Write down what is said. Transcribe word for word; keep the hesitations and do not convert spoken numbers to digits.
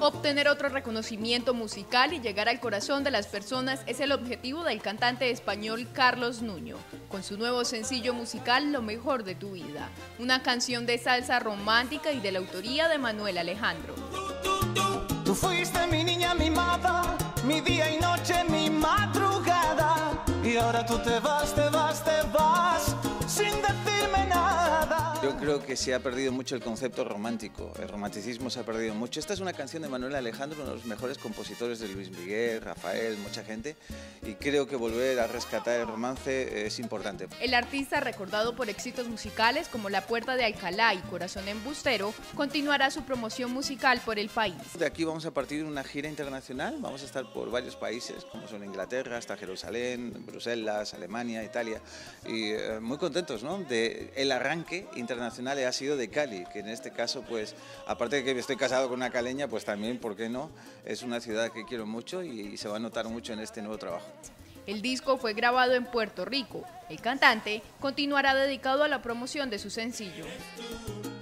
Obtener otro reconocimiento musical y llegar al corazón de las personas es el objetivo del cantante español Carlos Nuño, con su nuevo sencillo musical Lo mejor de tu vida, una canción de salsa romántica y de la autoría de Manuel Alejandro. Tú fuiste mi niña mimada, mi día y noche, mi madrugada, y ahora tú te vas, te vas, te vas, sin decirme nada. Yo creo que se ha perdido mucho el concepto romántico, el romanticismo se ha perdido mucho. Esta es una canción de Manuel Alejandro, uno de los mejores compositores de Luis Miguel, Rafael, mucha gente, y creo que volver a rescatar el romance es importante. El artista, recordado por éxitos musicales como La Puerta de Alcalá y Corazón Embustero, continuará su promoción musical por el país. De aquí vamos a partir una gira internacional, vamos a estar por varios países, como son Inglaterra, hasta Jerusalén, Bruselas, Alemania, Italia, y eh, muy contentos, ¿no? De el arranque internacional ha sido de Cali, que en este caso, pues, aparte de que estoy casado con una caleña, pues también, ¿por qué no? Es una ciudad que quiero mucho y se va a notar mucho en este nuevo trabajo. El disco fue grabado en Puerto Rico. El cantante continuará dedicado a la promoción de su sencillo.